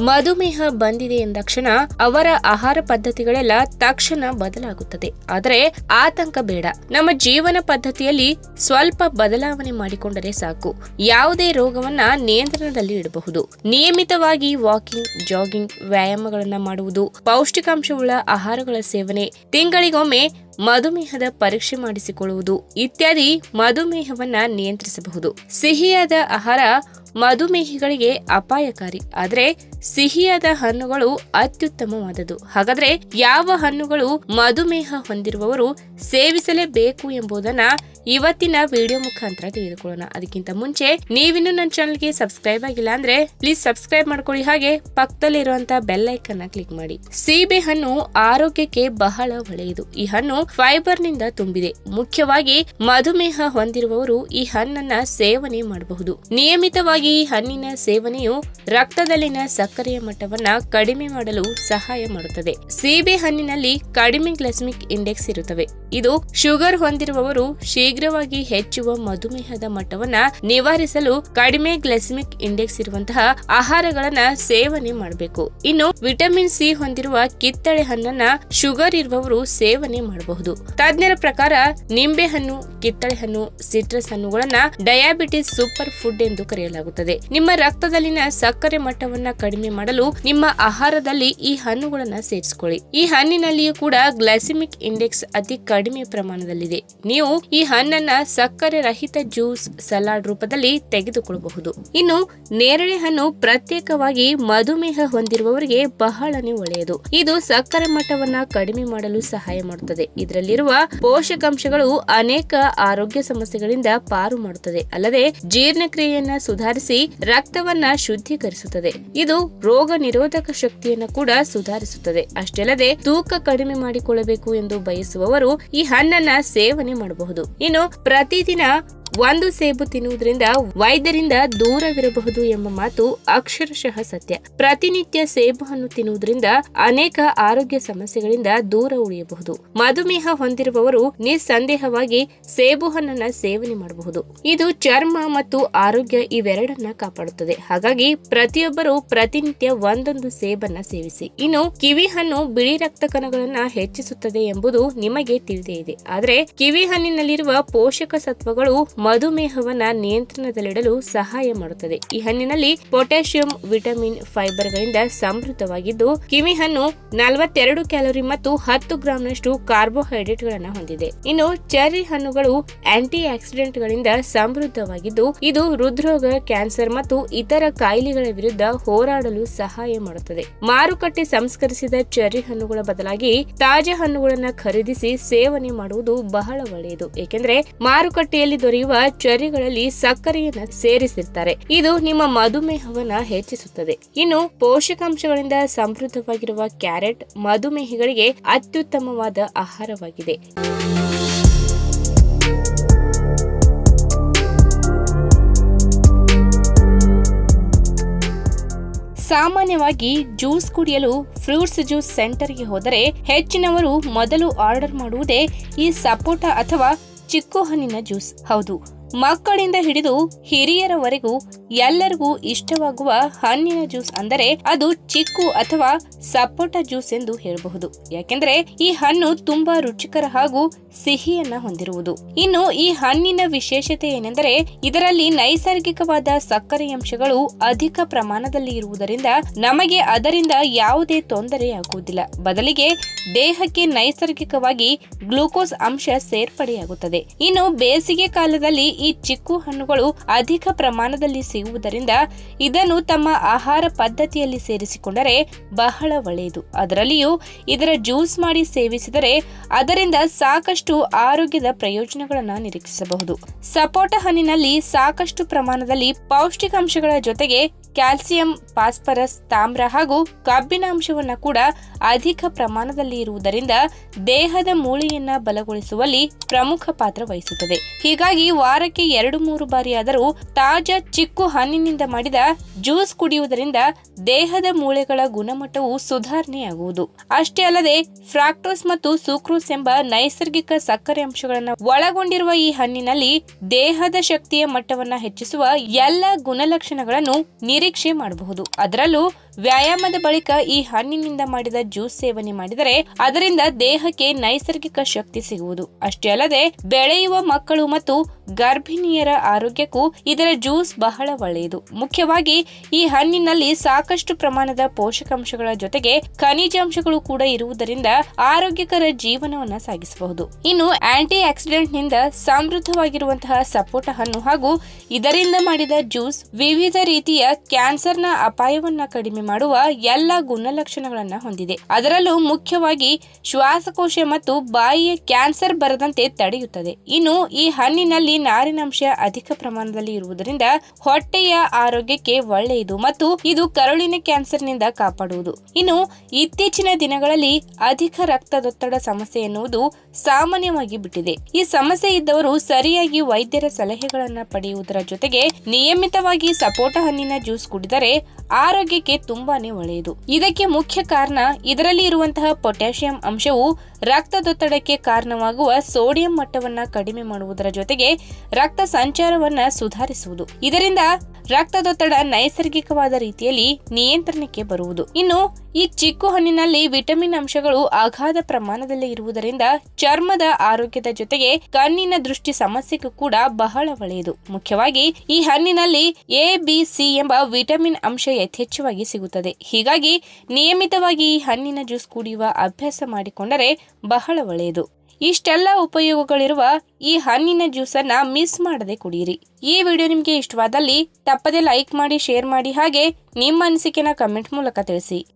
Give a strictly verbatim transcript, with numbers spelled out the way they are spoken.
ಮಧುಮೇಹ ಬಂದಿದೆ ಎಂದಾಕ್ಷಣ ಅವರ ಆಹಾರ ಪದ್ಧತಿಗಳೆಲ್ಲ ತಕ್ಷಣ ಬದಲಾಗುತ್ತದೆ. ಆದರೆ ಆತಂಕ ಬೇಡ. ನಮ್ಮ ಜೀವನ ಪದ್ಧತಿಯಲ್ಲಿ ಸ್ವಲ್ಪ ಬದಲಾವಣೆ ಮಾಡಿಕೊಂಡರೆ ಸಾಕು, ಯಾವುದೇ ರೋಗವನ್ನ ನಿಯಂತ್ರಣದಲ್ಲಿ ಇಡಬಹುದು. ನಿಯಮಿತವಾಗಿ ವಾಕಿಂಗ್, ಜಾಗಿಂಗ್, ವ್ಯಾಯಾಮಗಳನ್ನ ಮಾಡುವುದು, ಪೌಷ್ಟಿಕಾಂಶವುಳ್ಳ ಆಹಾರಗಳ ಸೇವನೆ, ತಿಂಗಳಿಗೊಮ್ಮೆ ಮಧುಮೇಹದ ಪರೀಕ್ಷೆ ಮಾಡಿಸಿಕೊಳ್ಳುವುದು ಇತ್ಯಾದಿ ಮಧುಮೇಹವನ್ನ ನಿಯಂತ್ರಿಸಬಹುದು. ಸಿಹಿಯಾದ ಆಹಾರ ಮಧುಮೇಹಿಗಳಿಗೆ ಅಪಾಯಕಾರಿ, ಆದರೆ ಸಿಹಿಯಾದ ಹಣ್ಣುಗಳು ಅತ್ಯುತ್ತಮವಾದದ್ದು. ಹಾಗಾದ್ರೆ ಯಾವ ಹಣ್ಣುಗಳು ಮಧುಮೇಹ ಹೊಂದಿರುವವರು ಸೇವಿಸಲೇಬೇಕು ಎಂಬುದನ್ನ ಇವತ್ತಿನ ವಿಡಿಯೋ ಮುಖಾಂತರ ತಿಳಿದುಕೊಳ್ಳೋಣ. ಅದಕ್ಕಿಂತ ಮುಂಚೆ ನೀವಿನ್ನು ನನ್ನ ಚಾನಲ್ಗೆ ಸಬ್ಸ್ಕ್ರೈಬ್ ಆಗಿಲ್ಲ ಅಂದ್ರೆ ಪ್ಲೀಸ್ ಸಬ್ಸ್ಕ್ರೈಬ್ ಮಾಡ್ಕೊಳ್ಳಿ, ಹಾಗೆ ಪಕ್ಕದಲ್ಲಿರುವಂತಹ ಬೆಲ್ ಐಕನ್ ನ ಕ್ಲಿಕ್ ಮಾಡಿ. ಸೀಬೆ ಹಣ್ಣು ಆರೋಗ್ಯಕ್ಕೆ ಬಹಳ ಒಳ್ಳೆಯದು. ಈ ಹಣ್ಣು ಫೈಬರ್ ನಿಂದ ತುಂಬಿದೆ. ಮುಖ್ಯವಾಗಿ ಮಧುಮೇಹ ಹೊಂದಿರುವವರು ಈ ಹಣ್ಣನ್ನ ಸೇವನೆ ಮಾಡಬಹುದು. ನಿಯಮಿತವಾಗಿ ಈ ಹಣ್ಣಿನ ಸೇವನೆಯು ರಕ್ತದಲ್ಲಿನ ಸಕ್ಕರೆಯ ಮಟ್ಟವನ್ನ ಕಡಿಮೆ ಮಾಡಲು ಸಹಾಯ ಮಾಡುತ್ತದೆ. ಸೀಬೆ ಹಣ್ಣಿನಲ್ಲಿ ಕಡಿಮೆ ಗ್ಲೈಸೆಮಿಕ್ ಇಂಡೆಕ್ಸ್ ಇರುತ್ತವೆ. ಇದು ಶುಗರ್ ಹೊಂದಿರುವವರು ಶೀಘ್ರವಾಗಿ ಹೆಚ್ಚುವ ಮಧುಮೇಹದ ಮಟ್ಟವನ್ನ ನಿವಾರಿಸಲು ಕಡಿಮೆ ಗ್ಲೈಸೆಮಿಕ್ ಇಂಡೆಕ್ಸ್ ಇರುವಂತಹ ಆಹಾರಗಳನ್ನ ಸೇವನೆ ಮಾಡಬೇಕು. ಇನ್ನು ವಿಟಮಿನ್ ಸಿ ಹೊಂದಿರುವ ಕಿತ್ತಳೆ ಹಣ್ಣನ್ನ ಶುಗರ್ ಇರುವವರು ಸೇವನೆ ಮಾಡಬಹುದು. ತಜ್ಞರ ಪ್ರಕಾರ ನಿಂಬೆ ಹಣ್ಣು, ಕಿತ್ತಳೆ ಹಣ್ಣು, ಸಿಟ್ರಸ್ ಹಣ್ಣುಗಳನ್ನ ಡಯಾಬಿಟಿಸ್ ಸೂಪರ್ ಫುಡ್ ಎಂದು ಕರೆಯಲಾಗುತ್ತದೆ. ನಿಮ್ಮ ರಕ್ತದಲ್ಲಿನ ಸಕ್ಕರೆ ಮಟ್ಟವನ್ನ ಕಡಿಮೆ ಮಾಡಲು ನಿಮ್ಮ ಆಹಾರದಲ್ಲಿ ಈ ಹಣ್ಣುಗಳನ್ನ ಸೇರಿಸಿಕೊಳ್ಳಿ. ಈ ಹಣ್ಣಿನಲ್ಲಿಯೂ ಕೂಡ ಗ್ಲೈಸೆಮಿಕ್ ಇಂಡೆಕ್ಸ್ ಅತಿ ಕಡಿಮೆ ಪ್ರಮಾಣದಲ್ಲಿದೆ. ನೀವು ಈ ಹಣ್ಣನ್ನ ಸಕ್ಕರೆ ರಹಿತ ಜ್ಯೂಸ್, ಸಲಾಡ್ ರೂಪದಲ್ಲಿ ತೆಗೆದುಕೊಳ್ಳಬಹುದು. ಇನ್ನು ನೇರಳೆ ಹಣ್ಣು ಪ್ರತ್ಯೇಕವಾಗಿ ಮಧುಮೇಹ ಹೊಂದಿರುವವರಿಗೆ ಬಹಳನೇ ಒಳ್ಳೆಯದು. ಇದು ಸಕ್ಕರೆ ಮಟ್ಟವನ್ನ ಕಡಿಮೆ ಮಾಡಲು ಸಹಾಯ ಮಾಡುತ್ತದೆ. ಇದರಲ್ಲಿರುವ ಪೋಷಕಾಂಶಗಳು ಅನೇಕ ಆರೋಗ್ಯ ಸಮಸ್ಯೆಗಳಿಂದ ಪಾರು ಮಾಡುತ್ತದೆ. ಅಲ್ಲದೆ ಜೀರ್ಣಕ್ರಿಯೆಯನ್ನ ಸುಧಾರಿಸಿ ರಕ್ತವನ್ನ ಶುದ್ಧೀಕರಿಸುತ್ತದೆ. ಇದು ರೋಗ ನಿರೋಧಕ ಶಕ್ತಿಯನ್ನ ಕೂಡ ಸುಧಾರಿಸುತ್ತದೆ. ಅಷ್ಟೇ ಅಲ್ಲದೆ ತೂಕ ಕಡಿಮೆ ಮಾಡಿಕೊಳ್ಳಬೇಕು ಎಂದು ಬಯಸುವವರು ಈ ಹಣ್ಣನ್ನ ಸೇವನೆ ಮಾಡಬಹುದು. ಇನ್ನು ಪ್ರತಿದಿನ ಒಂದು ಸೇಬು ತಿನ್ನುವುದರಿಂದ ವೈದ್ಯರಿಂದ ದೂರವಿರಬಹುದು ಎಂಬ ಮಾತು ಅಕ್ಷರಶಃ ಸತ್ಯ. ಪ್ರತಿನಿತ್ಯ ಸೇಬು ಹಣ್ಣು ತಿನ್ನುವುದರಿಂದ ಅನೇಕ ಆರೋಗ್ಯ ಸಮಸ್ಯೆಗಳಿಂದ ದೂರ ಉಳಿಯಬಹುದು. ಮಧುಮೇಹ ಹೊಂದಿರುವವರು ನಿಸ್ಸಂದೇಹವಾಗಿ ಸೇಬು ಹಣ್ಣನ್ನ ಸೇವನೆ ಮಾಡಬಹುದು. ಇದು ಚರ್ಮ ಮತ್ತು ಆರೋಗ್ಯ ಇವೆರಡನ್ನ ಕಾಪಾಡುತ್ತದೆ. ಹಾಗಾಗಿ ಪ್ರತಿಯೊಬ್ಬರು ಪ್ರತಿನಿತ್ಯ ಒಂದೊಂದು ಸೇಬನ್ನ ಸೇವಿಸಿ. ಇನ್ನು ಕಿವಿ ಹಣ್ಣು ಬಿಳಿ ರಕ್ತ ಕಣಗಳನ್ನ ಹೆಚ್ಚಿಸುತ್ತದೆ ಎಂಬುದು ನಿಮಗೆ ತಿಳಿದೇ ಇದೆ. ಆದರೆ ಕಿವಿ ಹಣ್ಣಿನಲ್ಲಿರುವ ಪೋಷಕ ಸತ್ವಗಳು ಮಧುಮೇಹವನ್ನ ನಿಯಂತ್ರಣದಲ್ಲಿಡಲು ಸಹಾಯ ಮಾಡುತ್ತದೆ. ಈ ಹಣ್ಣಿನಲ್ಲಿ ಪೊಟ್ಯಾಷಿಯಂ, ವಿಟಮಿನ್, ಫೈಬರ್ ಗಳಿಂದ ಸಮೃದ್ಧವಾಗಿದ್ದು ಕಿವಿ ಹಣ್ಣು ನಲವತ್ತೆರಡು ಕ್ಯಾಲೋರಿ ಮತ್ತು ಹತ್ತು ಗ್ರಾಂನಷ್ಟು ಕಾರ್ಬೋಹೈಡ್ರೇಟ್ ಗಳನ್ನ ಹೊಂದಿದೆ. ಇನ್ನು ಚೆರ್ರಿ ಹಣ್ಣುಗಳು ಆಂಟಿ ಆಕ್ಸಿಡೆಂಟ್ ಗಳಿಂದ ಸಮೃದ್ಧವಾಗಿದ್ದು ಇದು ಹೃದ್ರೋಗ, ಕ್ಯಾನ್ಸರ್ ಮತ್ತು ಇತರ ಕಾಯಿಲೆಗಳ ವಿರುದ್ಧ ಹೋರಾಡಲು ಸಹಾಯ ಮಾಡುತ್ತದೆ. ಮಾರುಕಟ್ಟೆ ಸಂಸ್ಕರಿಸಿದ ಚೆರ್ರಿ ಹಣ್ಣುಗಳ ಬದಲಾಗಿ ತಾಜಾ ಹಣ್ಣುಗಳನ್ನ ಖರೀದಿಸಿ ಸೇವನೆ ಮಾಡುವುದು ಬಹಳ ಒಳ್ಳೆಯದು. ಏಕೆಂದ್ರೆ ಮಾರುಕಟ್ಟೆಯಲ್ಲಿ ದೊರೆಯುವ ಚೆರ್ರಿಗಳಲ್ಲಿ ಸಕ್ಕರೆಯನ್ನ ಸೇರಿಸಿರ್ತಾರೆ. ಇದು ನಿಮ್ಮ ಮಧುಮೇಹವನ್ನ ಹೆಚ್ಚಿಸುತ್ತದೆ. ಇನ್ನು ಪೋಷಕಾಂಶಗಳಿಂದ ಸಮೃದ್ಧವಾಗಿರುವ ಕ್ಯಾರೆಟ್ ಮಧುಮೇಹಿಗಳಿಗೆ ಅತ್ಯುತ್ತಮವಾದ ಆಹಾರವಾಗಿದೆ. ಸಾಮಾನ್ಯವಾಗಿ ಜ್ಯೂಸ್ ಕುಡಿಯಲು ಫ್ರೂಟ್ಸ್ ಜ್ಯೂಸ್ ಸೆಂಟರ್ಗೆ ಹೋದರೆ ಹೆಚ್ಚಿನವರು ಮೊದಲು ಆರ್ಡರ್ ಮಾಡುವುದೇ ಈ ಸಪೋಟ ಅಥವಾ ಚಿಕ್ಕು ಹಣ್ಣಿನ ಜ್ಯೂಸ್. ಹೌದು, ಮಕ್ಕಳಿಂದ ಹಿಡಿದು ಹಿರಿಯರವರೆಗೂ ಎಲ್ಲರಿಗೂ ಇಷ್ಟವಾಗುವ ಹಣ್ಣಿನ ಜ್ಯೂಸ್ ಅಂದರೆ ಅದು ಚಿಕ್ಕು ಅಥವಾ ಸಪೋಟ ಜ್ಯೂಸ್ ಎಂದು ಹೇಳಬಹುದು. ಯಾಕೆಂದ್ರೆ ಈ ಹಣ್ಣು ತುಂಬಾ ರುಚಿಕರ ಹಾಗೂ ಸಿಹಿಯನ್ನ ಹೊಂದಿರುವುದು. ಇನ್ನು ಈ ಹಣ್ಣಿನ ವಿಶೇಷತೆ ಏನೆಂದರೆ ಇದರಲ್ಲಿ ನೈಸರ್ಗಿಕವಾದ ಸಕ್ಕರೆ ಅಂಶಗಳು ಅಧಿಕ ಪ್ರಮಾಣದಲ್ಲಿ ಇರುವುದರಿಂದ ನಮಗೆ ಅದರಿಂದ ಯಾವುದೇ ತೊಂದರೆ ಆಗುವುದಿಲ್ಲ. ಬದಲಿಗೆ ದೇಹಕ್ಕೆ ನೈಸರ್ಗಿಕವಾಗಿ ಗ್ಲೂಕೋಸ್ ಅಂಶ ಸೇರ್ಪಡೆಯಾಗುತ್ತದೆ. ಇನ್ನು ಬೇಸಿಗೆ ಕಾಲದಲ್ಲಿ ಈ ಚಿಕ್ಕು ಹಣ್ಣುಗಳು ಅಧಿಕ ಪ್ರಮಾಣದಲ್ಲಿ ಸಿಗುವುದರಿಂದ ಇದನ್ನು ತಮ್ಮ ಆಹಾರ ಪದ್ಧತಿಯಲ್ಲಿ ಸೇರಿಸಿಕೊಂಡರೆ ಬಹಳ ಒಳ್ಳೆಯದು. ಅದರಲ್ಲಿಯೂ ಇದರ ಜ್ಯೂಸ್ ಮಾಡಿ ಸೇವಿಸಿದರೆ ಅದರಿಂದ ಸಾಕಷ್ಟು ಆರೋಗ್ಯದ ಪ್ರಯೋಜನಗಳನ್ನು ನಿರೀಕ್ಷಿಸಬಹುದು. ಸಪೋಟ ಹಣ್ಣಿನಲ್ಲಿ ಸಾಕಷ್ಟು ಪ್ರಮಾಣದಲ್ಲಿ ಪೌಷ್ಟಿಕಾಂಶಗಳ ಜೊತೆಗೆ ಕ್ಯಾಲ್ಸಿಯಂ, ಫಾಸ್ಫರಸ್, ತಾಮ್ರ ಹಾಗೂ ಕಬ್ಬಿಣ ಅಂಶವನ್ನ ಕೂಡ ಅಧಿಕ ಪ್ರಮಾಣದಲ್ಲಿ ಇರುವುದರಿಂದ ದೇಹದ ಮೂಳೆಯನ್ನ ಬಲಗೊಳಿಸುವಲ್ಲಿ ಪ್ರಮುಖ ಪಾತ್ರ ವಹಿಸುತ್ತದೆ. ಹೀಗಾಗಿ ವಾರ ವಾರಕ್ಕೆ ಎರಡು ಮೂರು ಬಾರಿ ಆದರೂ ತಾಜಾ ಚಿಕ್ಕು ಹಣ್ಣಿನಿಂದ ಮಾಡಿದ ಜ್ಯೂಸ್ ಕುಡಿಯುವುದರಿಂದ ದೇಹದ ಮೂಳೆಗಳ ಗುಣಮಟ್ಟವು ಸುಧಾರಣೆಯಾಗುವುದು. ಅಷ್ಟೇ ಅಲ್ಲದೆ ಫ್ರಾಕ್ಟೋಸ್ ಮತ್ತು ಸುಕ್ರೋಸ್ ಎಂಬ ನೈಸರ್ಗಿಕ ಸಕ್ಕರೆ ಅಂಶಗಳನ್ನು ಒಳಗೊಂಡಿರುವ ಈ ಹಣ್ಣಿನಲ್ಲಿ ದೇಹದ ಶಕ್ತಿಯ ಮಟ್ಟವನ್ನ ಹೆಚ್ಚಿಸುವ ಎಲ್ಲ ಗುಣಲಕ್ಷಣಗಳನ್ನು ನಿರೀಕ್ಷೆ ಮಾಡಬಹುದು. ಅದರಲ್ಲೂ ವ್ಯಾಯಾಮದ ಬಳಿಕ ಈ ಹಣ್ಣಿನಿಂದ ಮಾಡಿದ ಜ್ಯೂಸ್ ಸೇವನೆ ಮಾಡಿದರೆ ಅದರಿಂದ ದೇಹಕ್ಕೆ ನೈಸರ್ಗಿಕ ಶಕ್ತಿ ಸಿಗುವುದು. ಅಷ್ಟೇ ಅಲ್ಲದೆ ಬೆಳೆಯುವ ಮಕ್ಕಳು ಮತ್ತು ಗರ್ಭಿಣಿಯರ ಆರೋಗ್ಯಕ್ಕೂ ಇದರ ಜ್ಯೂಸ್ ಬಹಳ ಒಳ್ಳೆಯದು. ಮುಖ್ಯವಾಗಿ ಈ ಹಣ್ಣಿನಲ್ಲಿ ಸಾಕಷ್ಟು ಪ್ರಮಾಣದ ಪೋಷಕಾಂಶಗಳ ಜೊತೆಗೆ ಖನಿಜಾಂಶಗಳು ಕೂಡ ಇರುವುದರಿಂದ ಆರೋಗ್ಯಕರ ಜೀವನವನ್ನ ಸಾಗಿಸಬಹುದು. ಇನ್ನು ಆಂಟಿ ಆಕ್ಸಿಡೆಂಟ್ ನಿಂದ ಸಮೃದ್ಧವಾಗಿರುವಂತಹ ಸಪೋಟ ಹಣ್ಣು ಹಾಗೂ ಇದರಿಂದ ಮಾಡಿದ ಜ್ಯೂಸ್ ವಿವಿಧ ರೀತಿಯ ಕ್ಯಾನ್ಸರ್ನ ಅಪಾಯವನ್ನ ಕಡಿಮೆ ಮಾಡುವ ಎಲ್ಲ ಗುಣಲಕ್ಷಣಗಳನ್ನ ಹೊಂದಿದೆ. ಅದರಲ್ಲೂ ಮುಖ್ಯವಾಗಿ ಶ್ವಾಸಕೋಶ ಮತ್ತು ಬಾಯಿಯ ಕ್ಯಾನ್ಸರ್ ಬರದಂತೆ ತಡೆಯುತ್ತದೆ. ಇನ್ನು ಈ ಹಣ್ಣಿನಲ್ಲಿ ನಾರಿನಾಂಶ ಅಧಿಕ ಪ್ರಮಾಣದಲ್ಲಿ ಇರುವುದರಿಂದ ಹೊಟ್ಟೆಯ ಆರೋಗ್ಯಕ್ಕೆ ಒಳ್ಳೆಯದು ಮತ್ತು ಇದು ಕರುಳಿನ ಕ್ಯಾನ್ಸರ್ನಿಂದ ಕಾಪಾಡುವುದು. ಇನ್ನು ಇತ್ತೀಚಿನ ದಿನಗಳಲ್ಲಿ ಅಧಿಕ ರಕ್ತದೊತ್ತಡ ಸಮಸ್ಯೆ ಎನ್ನುವುದು ಸಾಮಾನ್ಯವಾಗಿ ಬಿಟ್ಟಿದೆ. ಈ ಸಮಸ್ಯೆ ಇದ್ದವರು ಸರಿಯಾಗಿ ವೈದ್ಯರ ಸಲಹೆಗಳನ್ನ ಪಡೆಯುವುದರ ಜೊತೆಗೆ ನಿಯಮಿತವಾಗಿ ಸಪೋಟ ಹಣ್ಣಿನ ಜ್ಯೂಸ್ ಕುಡಿದರೆ ಆರೋಗ್ಯಕ್ಕೆ ತುಂಬಾನೇ ಒಳ್ಳೆಯದು. ಇದಕ್ಕೆ ಮುಖ್ಯ ಕಾರಣ ಇದರಲ್ಲಿ ಇರುವಂತಹ ಪೊಟ್ಯಾಷಿಯಂ ಅಂಶವು ರಕ್ತದೊತ್ತಡಕ್ಕೆ ಕಾರಣವಾಗುವ ಸೋಡಿಯಂ ಮಟ್ಟವನ್ನ ಕಡಿಮೆ ಮಾಡುವುದರ ಜೊತೆಗೆ ರಕ್ತ ಸಂಚಾರವನ್ನ ಸುಧಾರಿಸುವುದು. ಇದರಿಂದ ರಕ್ತದೊತ್ತಡ ನೈಸರ್ಗಿಕವಾದ ರೀತಿಯಲ್ಲಿ ನಿಯಂತ್ರಣಕ್ಕೆ ಬರುವುದು. ಇನ್ನು ಈ ಚಿಕ್ಕು ಹಣ್ಣಿನಲ್ಲಿ ವಿಟಮಿನ್ ಅಂಶಗಳು ಅಗಾಧ ಪ್ರಮಾಣದಲ್ಲಿ ಇರುವುದರಿಂದ ಚರ್ಮದ ಆರೋಗ್ಯದ ಜೊತೆಗೆ ಕಣ್ಣಿನ ದೃಷ್ಟಿ ಸಮಸ್ಯೆಗೂ ಕೂಡ ಬಹಳ ಒಳ್ಳೆಯದು. ಮುಖ್ಯವಾಗಿ ಈ ಹಣ್ಣಿನಲ್ಲಿ ಎ ಬಿ ಸಿ ಎಂಬ ವಿಟಮಿನ್ ಅಂಶ ಯಥೇಚ್ಛವಾಗಿ ಸಿಗುತ್ತದೆ. ಹೀಗಾಗಿ ನಿಯಮಿತವಾಗಿ ಈ ಹಣ್ಣಿನ ಜ್ಯೂಸ್ ಕುಡಿಯುವ ಅಭ್ಯಾಸ ಮಾಡಿಕೊಂಡರೆ ಬಹಳ ಒಳ್ಳೆಯದು. ಇಷ್ಟೆಲ್ಲ ಉಪಯೋಗಗಳಿರುವ ಈ ಹಣ್ಣಿನ ಜ್ಯೂಸ್ ಅನ್ನ ಮಿಸ್ ಮಾಡದೆ ಕುಡಿಯಿರಿ. ಈ ವಿಡಿಯೋ ನಿಮಗೆ ಇಷ್ಟವಾದಲ್ಲಿ ತಪ್ಪದೆ ಲೈಕ್ ಮಾಡಿ, ಶೇರ್ ಮಾಡಿ, ಹಾಗೆ ನಿಮ್ಮ ಅನಿಸಿಕೆನ ಕಮೆಂಟ್ ಮೂಲಕ ತಿಳಿಸಿ.